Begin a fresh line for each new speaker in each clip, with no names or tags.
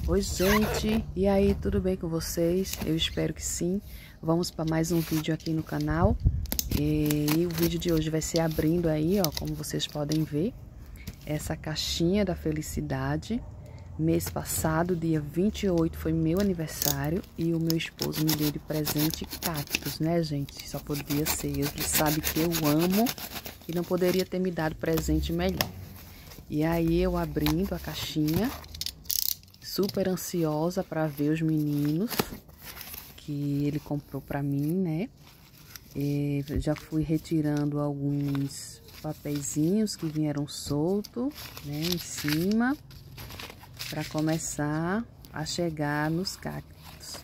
Oi, gente, e aí, tudo bem com vocês? Eu espero que sim. Vamos para mais um vídeo aqui no canal. E o vídeo de hoje vai ser abrindo aí, ó, como vocês podem ver, essa caixinha da felicidade. Mês passado, dia 28, foi meu aniversário e o meu esposo me deu de presente cactos, né, gente? Só podia ser. Ele sabe que eu amo e não poderia ter me dado presente melhor. E aí, eu abrindo a caixinha, super ansiosa para ver os meninos que ele comprou para mim, né? E já fui retirando alguns papeizinhos que vieram soltos, né, em cima, para começar a chegar nos cactos.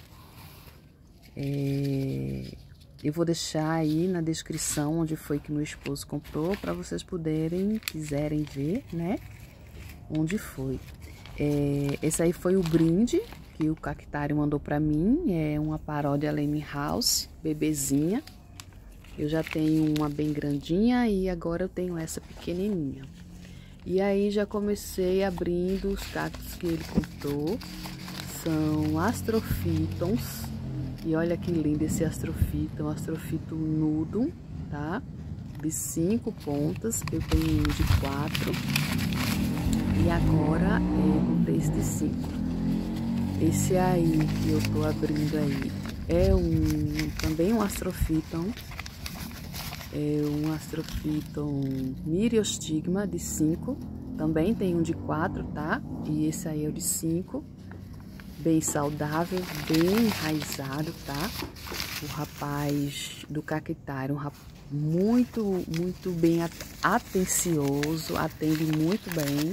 Eu vou deixar aí na descrição onde foi que meu esposo comprou, para vocês quiserem ver, né, onde foi. Esse aí foi o brinde que o cactário mandou para mim. É uma paródia Lame House, bebezinha. Eu já tenho uma bem grandinha e agora eu tenho essa pequenininha. E aí já comecei abrindo os cactos que ele comprou. São astrofitons. E olha que lindo esse astrofiton, astrofiton nudum, tá? De 5 pontas, eu tenho um de 4. E agora eu comprei esse de 5. Esse aí que eu tô abrindo aí é também um astrofiton. É um astrofiton Myriostigma de 5. Também tem um de 4, tá? E esse aí é o de 5. Bem saudável, bem enraizado, tá? O rapaz do cactário, muito bem atencioso, atende muito bem.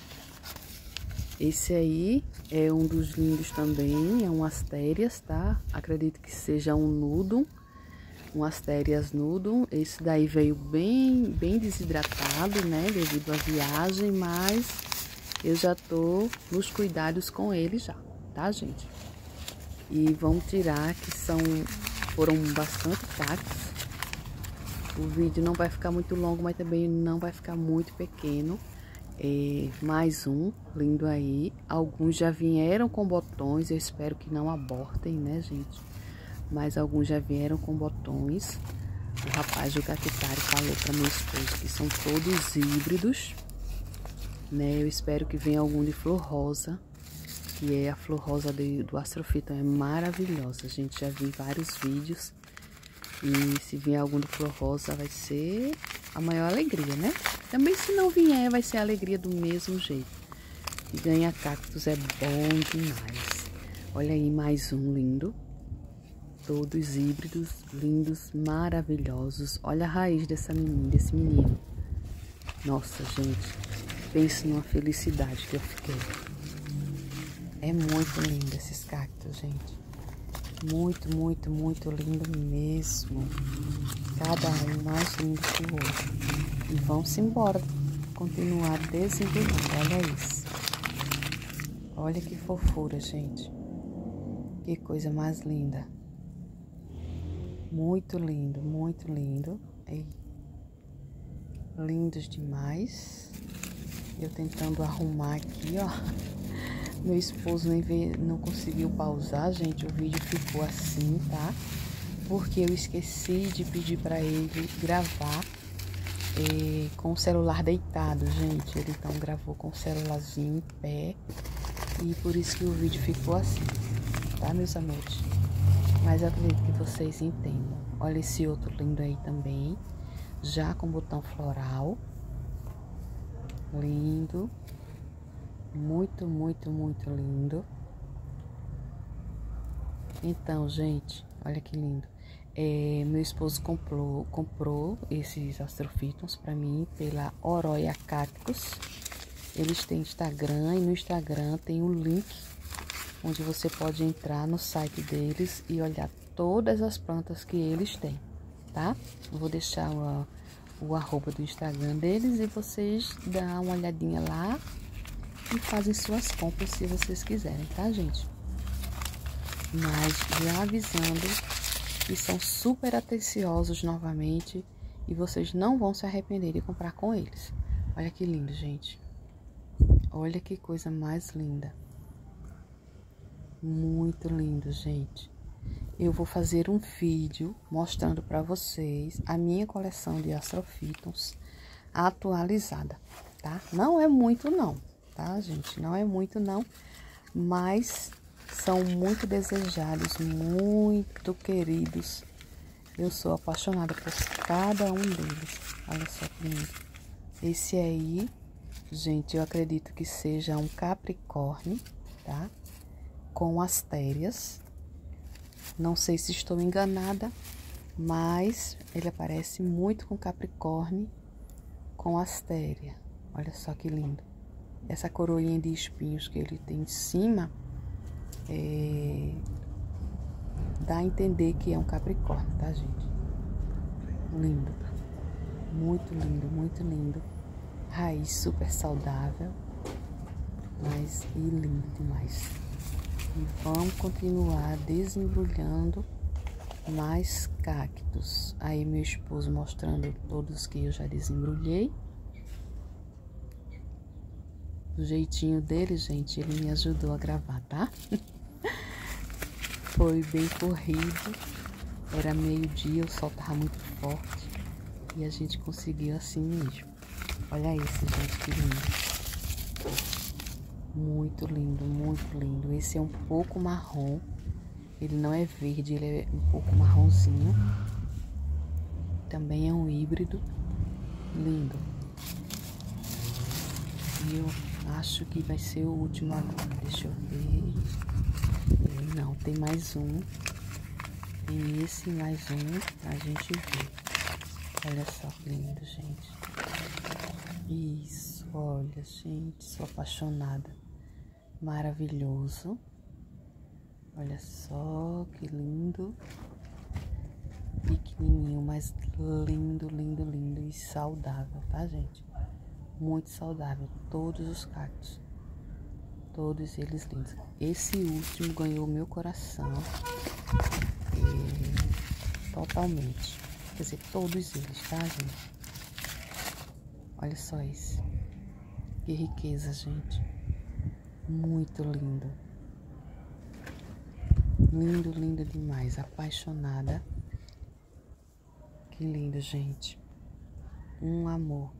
Esse aí é um dos lindos também, é um astérias, tá? Acredito que seja um nudum, um astérias nudum. Esse daí veio bem desidratado, né? Devido à viagem, mas eu já tô nos cuidados com ele já, tá, gente? E vamos tirar que foram bastante cactos. O vídeo não vai ficar muito longo, mas também não vai ficar muito pequeno. Mais um lindo aí. Alguns já vieram com botões, eu espero que não abortem, né, gente? Mas alguns já vieram com botões. O rapaz do cactário falou para meu esposo que são todos híbridos, né? Eu espero que venha algum de flor rosa, que é a flor rosa do astrofiton, é maravilhosa, gente. Já vi vários vídeos e se vier algum de flor rosa vai ser a maior alegria, né? Também se não vier vai ser a alegria do mesmo jeito. E ganhar cactos é bom demais. Olha aí mais um lindo. Todos híbridos, lindos, maravilhosos. Olha a raiz desse menino. Nossa, gente, pense numa felicidade que eu fiquei. É muito lindo esses cactos, gente. Muito lindo mesmo. Cada um mais lindo que o outro. E vamos embora continuar desenvolvendo. Olha isso. Olha que fofura, gente. Que coisa mais linda. Muito lindo, muito lindo. Ei. Lindos demais. Eu tentando arrumar aqui, ó. Meu esposo não conseguiu pausar, gente. O vídeo ficou assim, tá? Porque eu esqueci de pedir para ele gravar com o celular deitado, gente. Ele então gravou com o celularzinho em pé. E por isso que o vídeo ficou assim, tá, meus amores? Mas eu acredito que vocês entendam. Olha esse outro lindo aí também. Já com botão floral. Lindo. Muito lindo. Então, gente, olha que lindo. Meu esposo comprou esses astrofitons pra mim pela Oroia Cactus. Eles têm Instagram e no Instagram tem um link onde você pode entrar no site deles e olhar todas as plantas que eles têm, tá? Eu vou deixar o arroba do Instagram deles e vocês dão uma olhadinha lá e fazem suas compras se vocês quiserem, tá, gente? Mas já avisando que são super atenciosos novamente e vocês não vão se arrepender de comprar com eles. Olha que lindo, gente. Olha que coisa mais linda. Muito lindo, gente. Eu vou fazer um vídeo mostrando para vocês a minha coleção de Astrofitons atualizada, tá? Não é muito não, tá, gente? Não é muito não, mas são muito desejados, muito queridos. Eu sou apaixonada por cada um deles. Olha só que lindo. Esse aí, gente, eu acredito que seja um Capricórnio, tá? Com astérias. Não sei se estou enganada, mas ele aparece muito com Capricórnio com astéria. Olha só que lindo. Essa coroinha de espinhos que ele tem em cima dá a entender que é um Capricórnio, tá, gente? Lindo. Muito lindo, muito lindo. Raiz super saudável, mas e lindo demais. E vamos continuar desembrulhando mais cactos. Aí meu esposo mostrando todos que eu já desembrulhei. Do jeitinho dele, gente, ele me ajudou a gravar, tá? Foi bem corrido. Era meio-dia, o sol tava muito forte. E a gente conseguiu assim mesmo. Olha esse, gente, que lindo. Muito lindo, muito lindo. Esse é um pouco marrom. Ele não é verde, ele é um pouco marronzinho. Também é um híbrido. Lindo. E eu acho que vai ser o último agora. Deixa eu ver. Não, tem mais um. Tem esse e mais um pra gente ver. Olha só que lindo, gente. Isso, olha, gente, sou apaixonada. Maravilhoso. Olha só que lindo. Pequenininho, mas lindo, lindo, lindo e saudável, tá, gente? Muito saudável. Todos os cactos. Todos eles lindos. Esse último ganhou meu coração. Totalmente. Quer dizer, todos eles, tá, gente? Olha só esse. Que riqueza, gente. Muito lindo. Lindo, lindo demais. Apaixonada. Que lindo, gente. Um amor.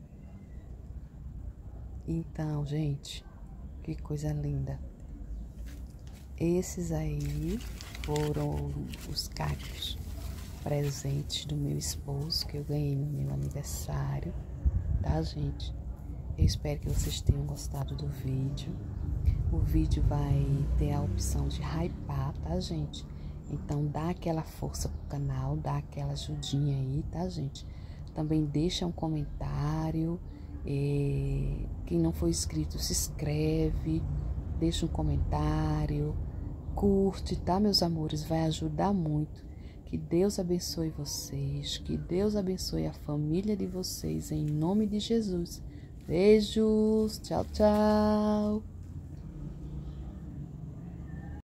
Então, gente, que coisa linda. Esses aí foram os cactos presentes do meu esposo que eu ganhei no meu aniversário, tá, gente? Eu espero que vocês tenham gostado do vídeo. O vídeo vai ter a opção de hypar, tá, gente? Então dá aquela força pro canal, dá aquela ajudinha aí, tá, gente? Também deixa um comentário. Quem não for inscrito, se inscreve, deixa um comentário, curte, tá, meus amores? Vai ajudar muito. Que Deus abençoe vocês, que Deus abençoe a família de vocês, em nome de Jesus. Beijos, tchau, tchau.